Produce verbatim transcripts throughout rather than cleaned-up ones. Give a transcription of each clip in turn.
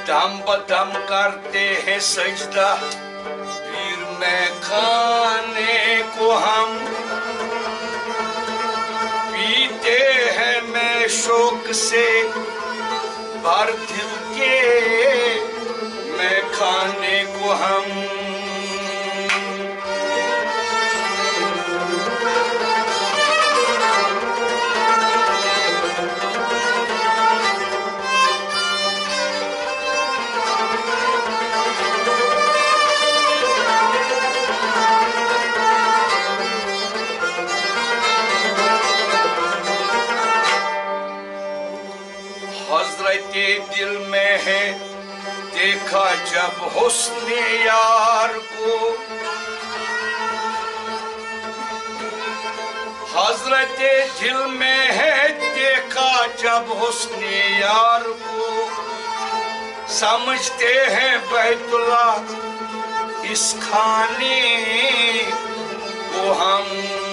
दम बदम करते हैं सजदा पीर में खाने को हम, पीते हैं मैं शौक से भर दिल के मैं खाने को हम। दिल में है देखा जब हुस्ने यार को, हजरते दिल में है देखा जब हुस्ने यार को, समझते हैं बैतुल्ला इस खाने को हम।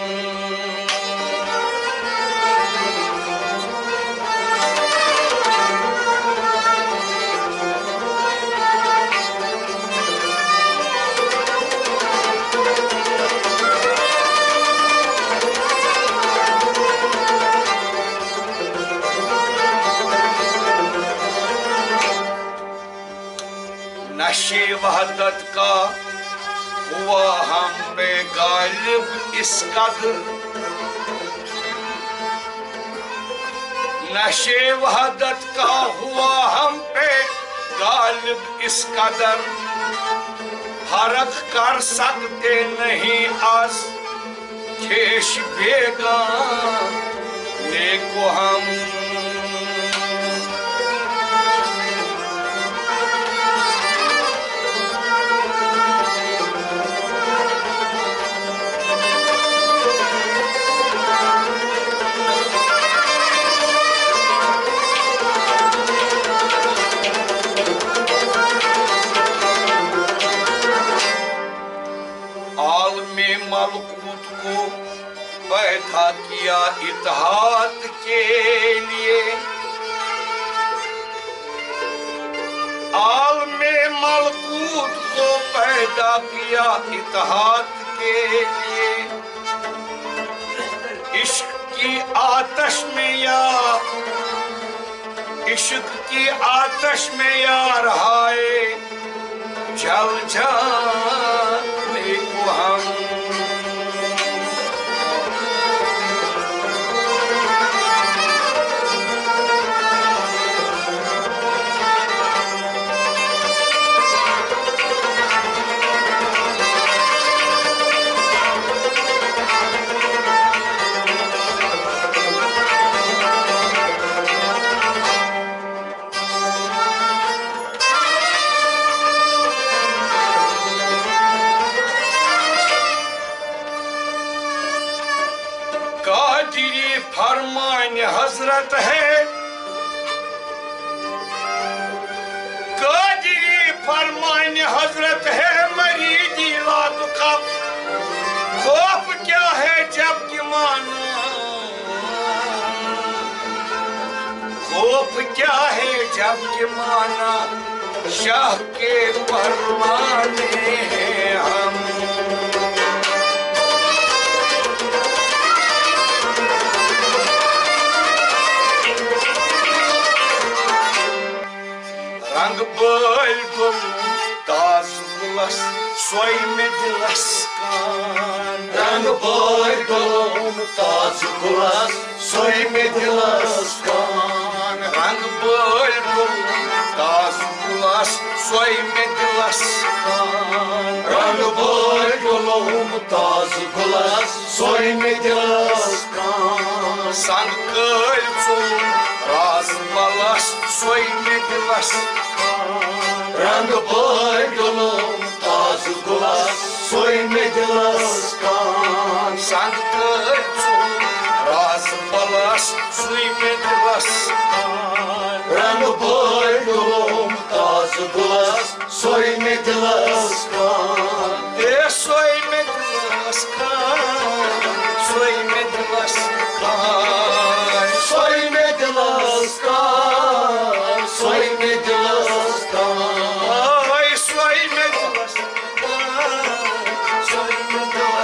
नशे वहदत का हुआ हम पे गालिब इस कदर, नशे वहदत का हुआ हम पे गालिब इस कदर, फर्क कर सकते नहीं आज खेश बेगाने को हम। मलकूत को पैदा किया इत्तेहाद के लिए, आलमे मलकूत को पैदा किया इत्तेहाद के लिए, इश्क की आतश में या इश्क की आतश में यार हाय जल जाने को हम। फरमान हजरत है कादरी, फरमान हजरत है मरीदी लात का खौफ क्या है जब कि माना, खौफ क्या है जब कि माना शाह के फरमाने हैं हम। रंग बोल गुल ताज गुलस सोई में दिलस कान, रंग बोल गुल ताज गुलस सोई में दिलस कान, रंग बोल गुल ताज गुलस सोई में दिलस कान, रंग बोल गुल ताज गुलस सोई में दिलस कान, संग कल चुल राज मलस सोई में दिलस रंग बोल गुलो ताज गुलस सोई में दिलस कान, संग कल राज मलस सोई में दिलस कान, रंग बोल गुलो ताज गुलस सोई में दिलस कान, ए सोई में दिलस कान, सोई में दिलस कान, सोई में दिलस कान, सोई में दिलस कान।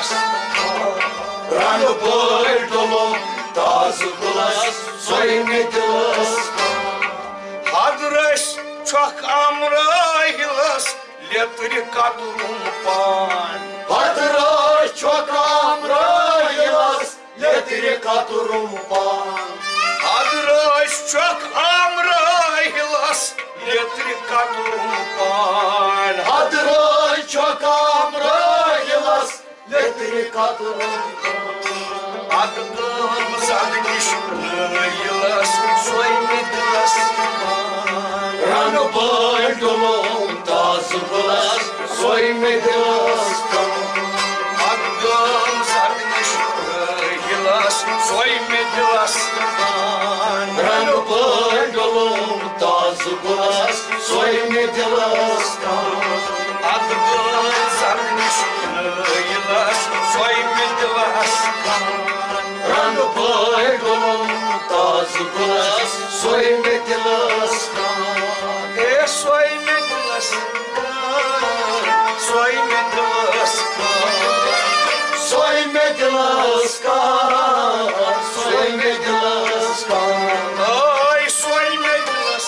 dilas Ranu părdolom tazı bulas soyme dilas Hadras çok amraylas letri kadurum pan Hadıra çok amraylas letri katurum pan Hadras çok amraylas letri kadurum pan Hadıra çok amraylas letri katurum pan Adım zadmış yılas soyme dilas Ranu părdolom tazı bulas soyme dilas Adım zadmış yılas soyme dilas Ranu părdolom tazı bulas soyme dilas Adım zadmış yılas soyme dilas Ranu părdolom tazı bulas soyme dilas E soyme dilas soyme dilas Soyme dilas soyme dilas Ay soyme dilas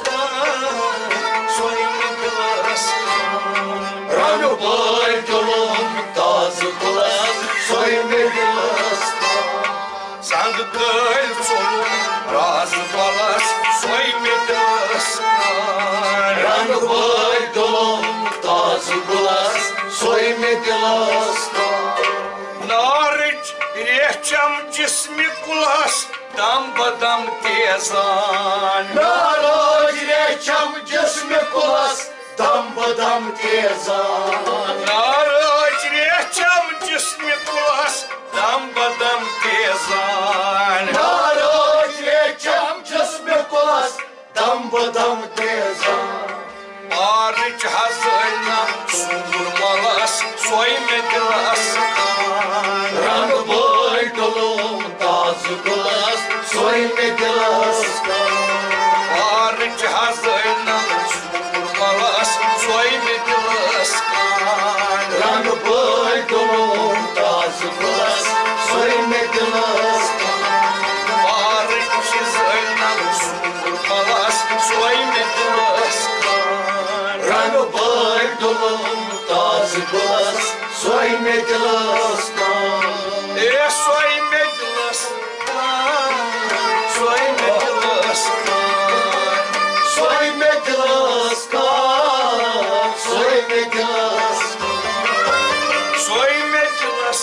soyme dilas Ranu părdolom tazı bulas soyme dilas Sandı kölçolu razı balas soyme dilas Ranu părdolom tazı bulas soyme dilas Нарыть речам cismi kulas dam badam tezan Narod reçam cismi kulas damba dam tezan Нарыть речам cismi kulas dam badam tezan Narod reçam cismi kulas damba dam tezan Arıç hazırla sundurmalas soyme dilas Ranu părdolom tazı bulas soyme dilas Arıç hazırla sundurmalas soyme dilas Ranu părdolom tazı bulas soyme dilas Arıç hazırla sundurmalas soyme dilas Ranu părdolom tazı bulas soyme dilas E soyme dilas soyme dilas Soyme dilas soyme dilas soyme dilas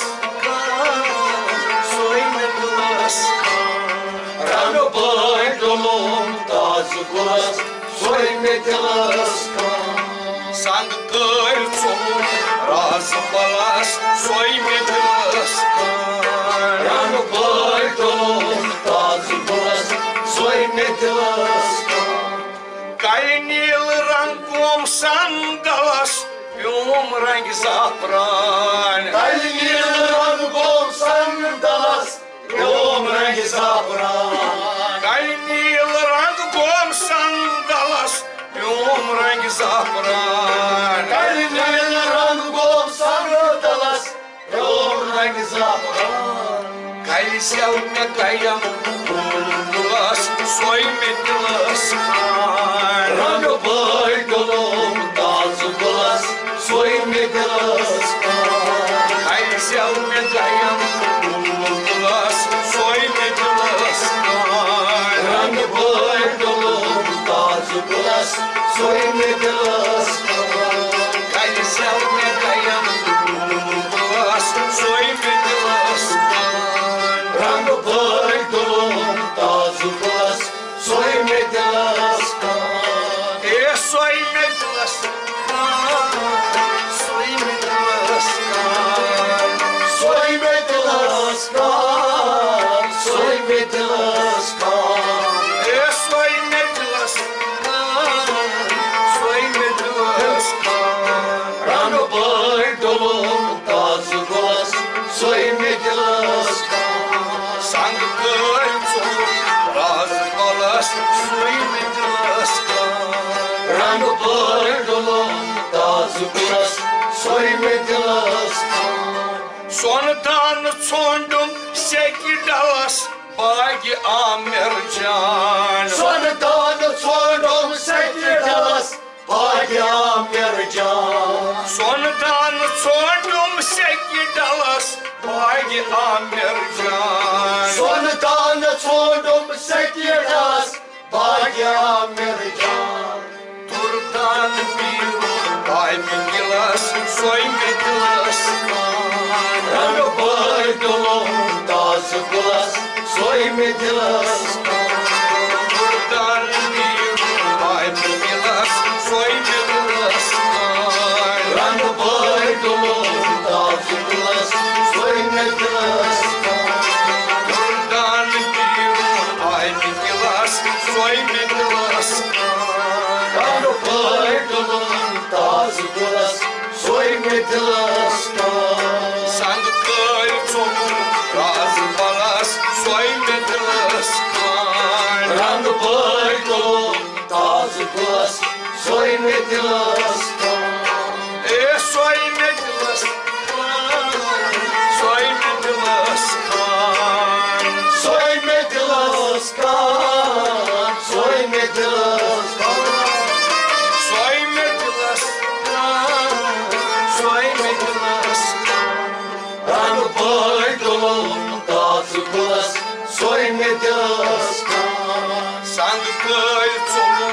soyme dilas Ranu părdolom tazı bulas soyme dilas Sandı kölçolu razı balas soyme dilas Ranu părdolom tazı bulas soyme dilas Кайнил рангом сангалас Юм ранг запран Kalbin rangom sandalas yom rengi zapran Кайнил рангом сангалас Юм ранг запран Kalbin rangom sandalas yom rengi zapran Кайсел me каям Булас Soyme dilas Ranu părdolom tazı bulas soyme dilas Кайсел me каям Булас Soyme dilas Ranu părdolom tazı bulas soyme dilas Кайсел me каям Булас Soyme dilas Ranu părdolom tazı bulas soyme dilas E soyme dilas Soyme dilas Soyme dilas soyme dilas E soyme dilas Soyme dilas Ranu părdolom tazı bulas soyme dilas Sandı kölçolu razı balas Soyme dilas Ranu părdolom tazı bulas soyme dilas Sondan sondum seki dalas bagi Amircan. Sondan sondum seki dalas bagi Amircan. Sondan sondum seki dalas bagi Amircan. Sondan sondum seki dalas bagi Amircan. Turdan bir ay gilas soy gilas. Rano baydolum tazı bulas soy gilas. Turdan bir ay gilas soy gilas. Rano baydolum tazı bulas soy gilas. Turdan bir ay gilas soy gilas. Rano baydolum tazı bulas soy gilas. Sandıklar çoğun razı balas soy gilas. Rano baydolum tazı bulas soy gilas. E soy gilas. Soy gilas. Soy gilas kan, soy gilas kan. Soy gilas. Soy gilas. Rano baydolum tazı bulas soy gilas kan. Sandıklar çoğun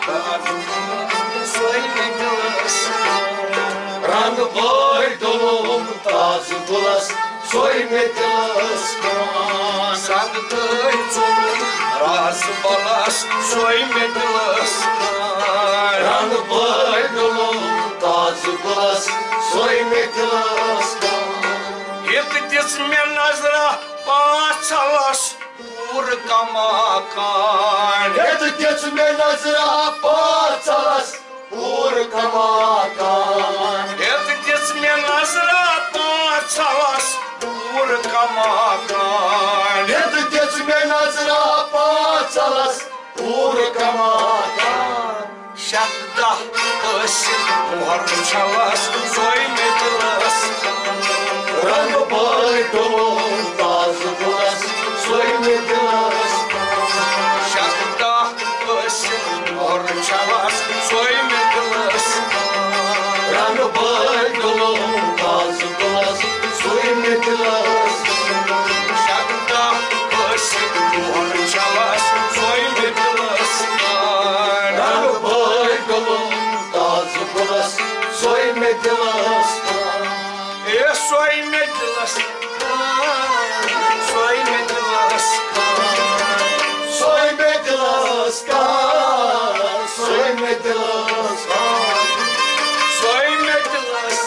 soy gilas. Rano baydolum tazı bulas soy gilas kan. Sandıklar çoğun razı balas soy gilas. Rano baydolum tazı bulas soy gilas kan. Yetidis men nazra paçalas urka makan. Это детьми назра пацалас урка макан. Yetidis men nazra paçalas urka makan. Это детьми назра пацалас урка макан. Şakda ışın orçalas soy gilas. Рано baydolum tazı bulas soy gilas. Şakda ışın orçalas soy gilas. Rano baydolum tazı bulas soy gilas. Şakda ışın orçalas soy gilas. Rano baydolum tazı bulas soy gilas. E soy gilas. Soy gilas. Soy gilas kan, soy gilas kan. Soy gilas.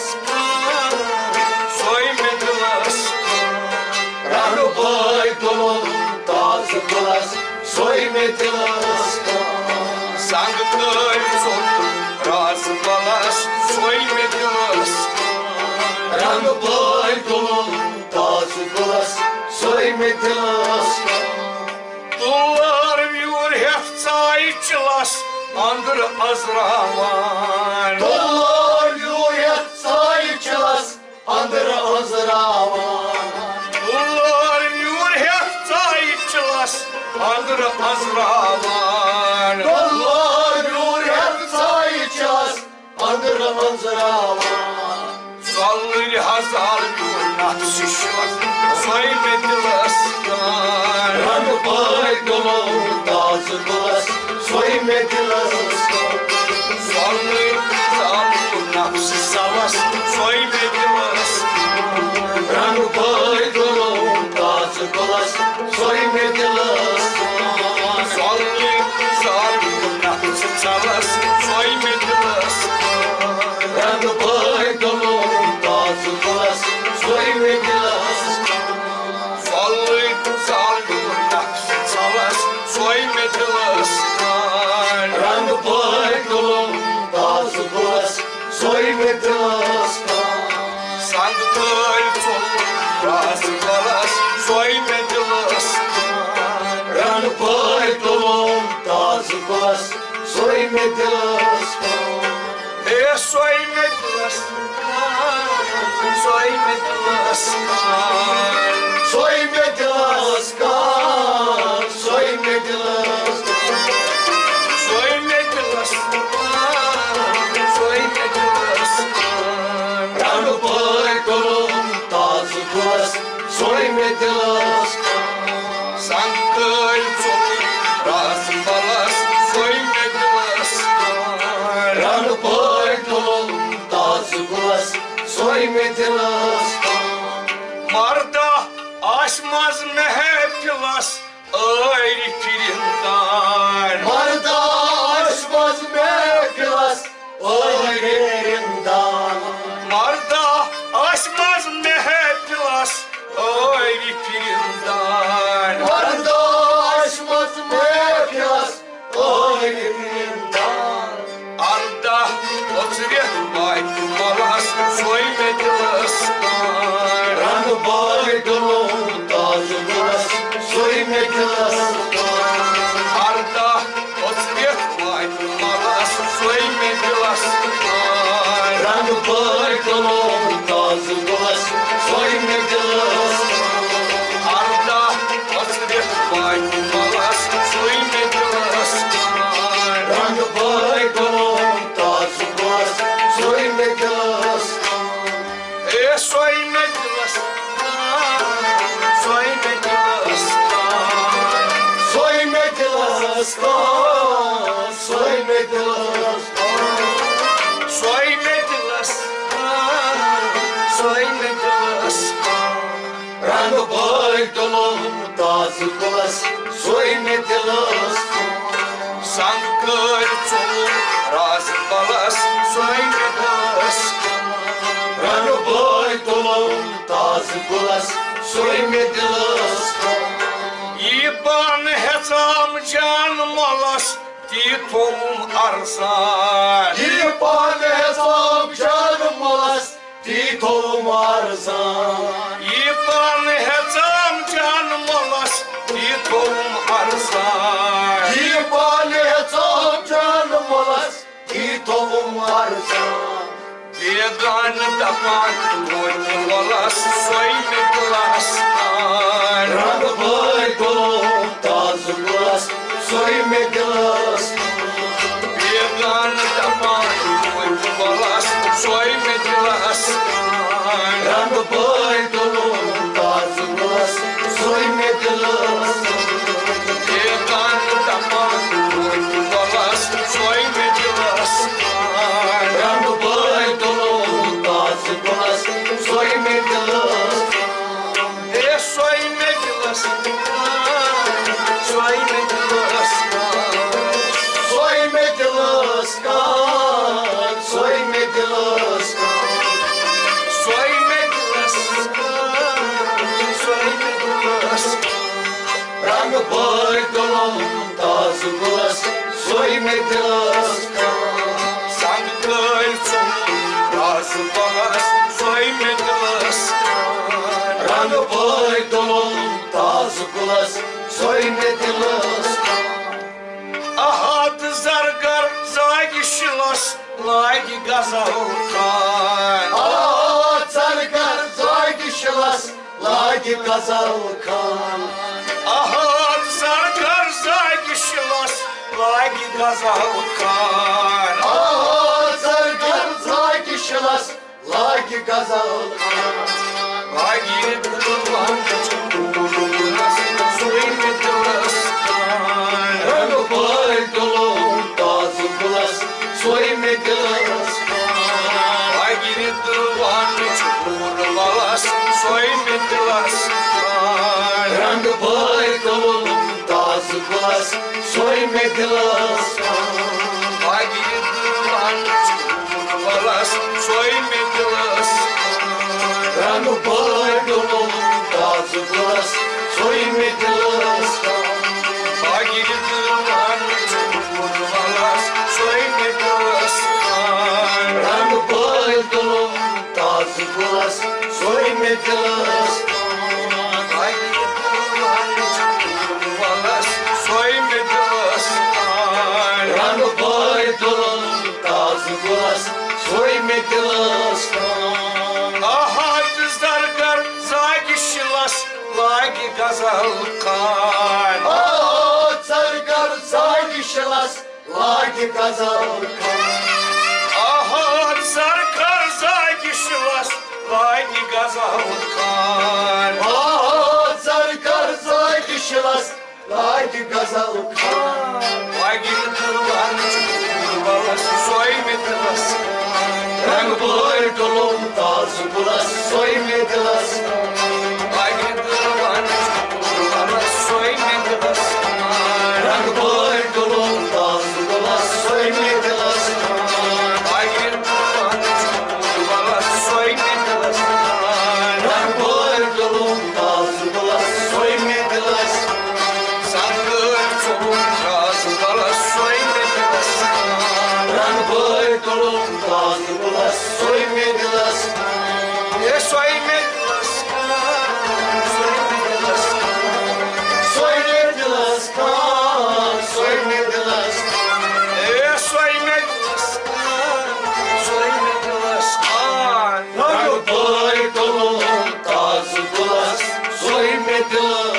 Soy gilas. Rano baydolum tazı bulas soy gilas kan. Sandıklar çoğun razı balas soy gilas. Rano baydolum tazı bulas soy gilas kan. Dullar yur heftsay çılas andır azravan. Dollar yuyat sayıçılas andır azravan. Dullar yur heftsay çılas andır azravan. Dollar yuyat sayıçılas andır azravan. Sallı hazal yur naksışlar soy gilas. Rano baydolum tazı bulas soy gilas kan. Sallı hazal yur naksışlar soy gilas. Rano baydolum tazı bulas soy gilas kan. Sallı hazal yur naksışlar soy gilas. Rano baydolum tazı bulas soy gilas kan. Sallı hazal yur naksışlar soy gilas. Rano baydolum tazı bulas soy gilas kan. Sandıklar çoğun razı balas soy gilas. Rano baydolum tazı bulas soy gilas kan. E soy medlas, soy medlas, Soy Medlaskan, soy Medlaskan, soy medlas, soy medlas, Ranu păiculum tazu culas, soy Medlaskan, sancălțul răzbalas, soy medlas, Ranu păiculum tazu culas, soy Medlaskan, marda aşmaz mehepilas, ayri pirindan. Marda aşmaz meklas, oyrerindan. Marda aşmaz mehepilas, ayri pirindan. Marda aşmaz meklas, oyrerindan. Arda oturuyor baykumalas, soy medlas. Ranu păiculum tazu culas, soy Medlaskan. Arda oturuyor baykumalas, soy medlas. Ranu păiculum tazu culas, soy Medlaskan. Arda oturuyor baykumalas, soy medlas. Ranu păiculum tazu culas, soy Medlaskan. E soy medlas, soy medlas, Soy Medlaskan, soy Medlaskan. soy medlas, soy medlas. Ranu păiculum tazu culas, soy Medlaskan. Sancălțul răzbalas, soy medlas. Ranu păiculum tazu culas, soy Medlaskan. İban hesam can malas, titom arzan. Yipane sam canım malas, titom arzan. İban hesam can malas, titom arzan. Yipane sam canım malas, titom arzan. Vegan tapan, malas, soy medlas. Ranu păiculum tazu culas, soy Medlaskan. Vegan tapan, malas, soy medlas. Ranu păiculum tazu culas, soy Medlaskan. Vegan tapan, malas, soy medlas. Ranu păiculum tazu culas, soy Medlaskan. E soy medlas, soy medlas. Soy Medlaskan, soy Medlaskan. Soy medlas, soy medlas. Ranu păiculum tazu culas, soy Medlaskan. Sancălțul răzbalas, soy medlas. Ranu păiculum tazu culas, soy Medlaskan. Ahad zargar zagi shilas, lagi gazalkan. Aa tsarkar zaygi şilas, lagi kazalkan. Ahad zargar zagi shilas, lagi gazalkan. Aa tsarkar zaygi şilas, lagi kazalkan. Lagi duman çukurunas, soy medlas. Ranu păiculum tazu culas, soy Medlaskan. Lagi duman çukurunas, soy medlas. Ranu păiculum tazu culas, soy Medlaskan. Lagi duman çukurunas, soy medlas. Ranu păiculum tazu culas, soy Medlaskan. Lagi duman çukurunas, soy medlas. Ranu păiculum tazu culas, soy Medlaskan. Lagi duman çukurunas, soy medlas. Ranu păiculum tazu culas, soy me dilas kan. Aha zargar zagi şilas lagi gazal kan. Aha zargar zagi şilas lagi gazal kan. Aha zargar zagi şilas lagi gazal kan. Aha zargar zagi şilas lagi gazal kan. Lagi kırılan çukurbalas soy me dilas kan. Rang boy dolum tazı bulas soy me dilas kan. Lagi kırılan çukurbalas soy me dilas kan. Rang boy dolum tazı bulas soy me dilas kan. Lagi kırılan çukurbalas soy me dilas kan. Rang boy dolum tazı bulas soy me dilas kan. Sangır çolum kazıbalas soy me dilas kan. Rang boy dolum tazı bulas soy me dilas kan. E soy me dilas kan. Soy me dilas kan. Soy me dilas kan. Soy me dilas kan. E soy me dilas kan. Soy me dilas kan. Rang boy dolum tazı bulas soy me dilas